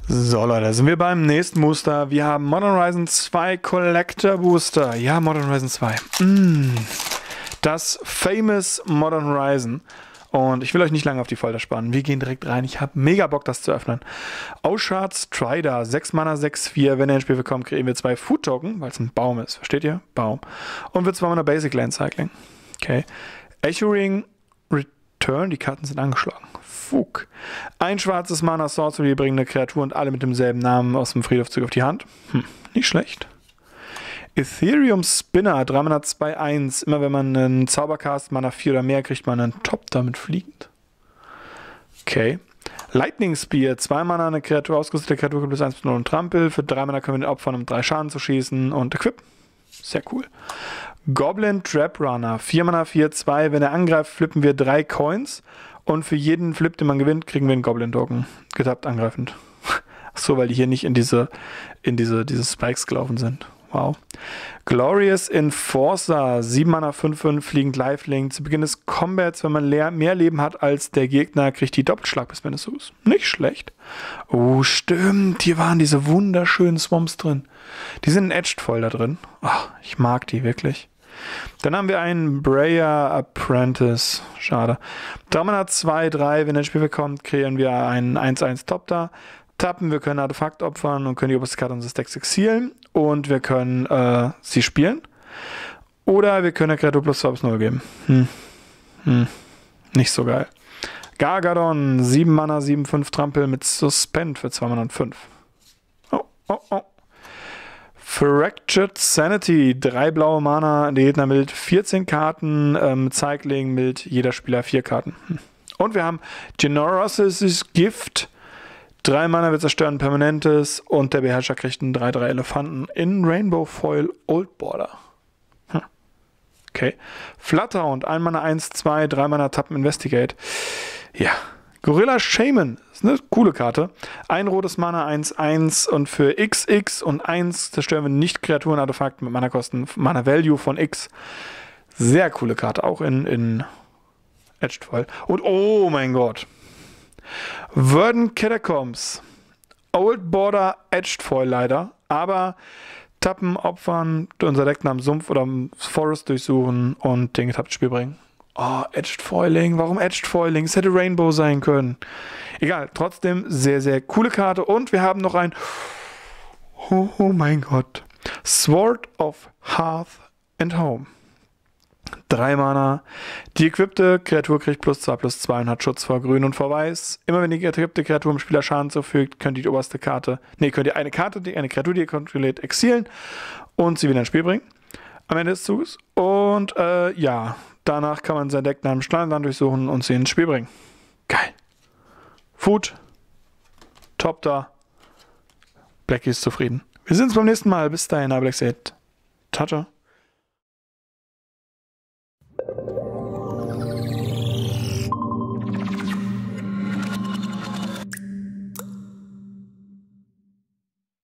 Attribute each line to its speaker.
Speaker 1: So Leute, da sind wir beim nächsten Booster. Wir haben Modern Horizon 2 Collector Booster. Ja, Modern Horizon 2. Das famous Modern Horizon. Und ich will euch nicht lange auf die Folter spannen. Wir gehen direkt rein. Ich habe mega Bock, das zu öffnen. Aushart Strider, 6 Mana, 6/4. Wenn er ins Spiel bekommt, kriegen wir 2 Food Token, weil es ein Baum ist. Versteht ihr? Baum. Und wir 2 Mana Basic Land Cycling. Okay. Echo Ring Return. Die Karten sind angeschlagen. Fug. Ein schwarzes Mana Sorcery, bringen eine Kreatur und alle mit demselben Namen aus dem Friedhof zurück auf die Hand. Nicht schlecht. Ethereum Spinner, 3 Mana 2/1. Immer wenn man einen Zaubercast, Mana 4 oder mehr, kriegt man einen Top damit fliegend. Okay. Lightning Spear, 2 Mana, eine Kreatur, ausgerüstete Kreatur, plus 1/0 und Trampel. Für 3 Mana können wir den opfern, um 3 Schaden zu schießen und Equip. Sehr cool. Goblin Trap Runner, 4 Mana 4/2. Wenn er angreift, flippen wir 3 Coins. Und für jeden Flip, den man gewinnt, kriegen wir einen Goblin-Token. Getappt angreifend. Achso, weil die hier nicht in diese Spikes gelaufen sind. Wow. Glorious Enforcer, 7 Mana 5/5, fliegend Lifelink. Zu Beginn des Combats, wenn man mehr Leben hat als der Gegner, kriegt die Doppelschlag, bis wenn es so ist. Nicht schlecht. Oh, stimmt. Hier waren diese wunderschönen Swamps drin. Die sind edged voll da drin. Oh, ich mag die wirklich. Dann haben wir einen Breyer Apprentice. Schade. 3 Mana 2/3. Wenn er ins Spiel bekommt, kreieren wir einen 1/1 Top da. Tappen, wir können Artefakt opfern und können die oberste Karte unseres Decks exilen. Und wir können sie spielen. Oder wir können der Kreatur plus 2/0 geben. Nicht so geil. Gargadon, 7 Mana, 7/5 Trampel mit Suspend für 2 Mana und 5. Oh. Fractured Sanity, 3 blaue Mana, der Gegner mild 14 Karten, Cycling mild jeder Spieler 4 Karten. Und wir haben Generosity Gift, 3 Mana, wir zerstören Permanentes und der Beherrscher kriegt einen 3/3 Elefanten in Rainbow Foil Old Border. Okay. Flutterhound, 1 Mana 1/2, 3 Mana Tappen Investigate. Ja. Gorilla Shaman, ist eine coole Karte. Ein rotes Mana, 1/1 und für XX und 1 zerstören wir nicht Kreaturen-Artefakte mit Mana-Kosten, Mana-Value von X. Sehr coole Karte, auch in Edged Foil. Und oh mein Gott. Verdant Catacombs. Old Border Edged Foil leider, aber tappen, opfern, unser Deck nach dem Sumpf oder dem Forest durchsuchen und den getapptes Spiel bringen. Oh, Edged Foiling. Warum Edged Foiling? Es hätte Rainbow sein können. Egal, trotzdem sehr, sehr coole Karte. Und wir haben noch ein... Oh mein Gott. Sword of Hearth and Home. 3 Mana. Die equipte Kreatur kriegt +2/+2 und hat Schutz vor Grün und vor Weiß. Immer wenn die equipte Kreatur dem Spieler Schaden zufügt, könnt ihr die oberste Karte... könnt ihr eine Kreatur, die ihr kontrolliert, exilen und sie wieder ins Spiel bringen. Am Ende des Zuges. Und ja, danach kann man sein Deck nach dem Steinland durchsuchen und sie ins Spiel bringen. Geil. Food. Top da. Blackie ist zufrieden. Wir sehen uns beim nächsten Mal. Bis dahin, Black Ciao, ciao.